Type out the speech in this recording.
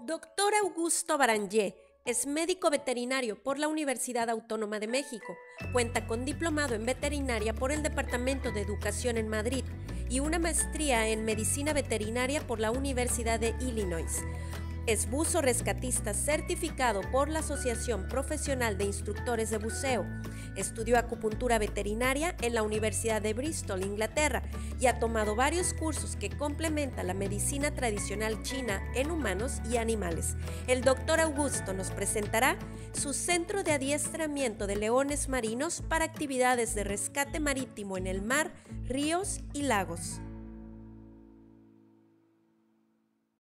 Doctor Augusto Barangé es médico veterinario por la Universidad Autónoma de México. Cuenta con diplomado en veterinaria por el Departamento de Educación en Madrid y una maestría en medicina veterinaria por la Universidad de Illinois. Es buzo rescatista certificado por la Asociación Profesional de Instructores de Buceo. Estudió acupuntura veterinaria en la Universidad de Bristol, Inglaterra, y ha tomado varios cursos que complementan la medicina tradicional china en humanos y animales. El doctor Augusto nos presentará su centro de adiestramiento de leones marinos para actividades de rescate marítimo en el mar, ríos y lagos.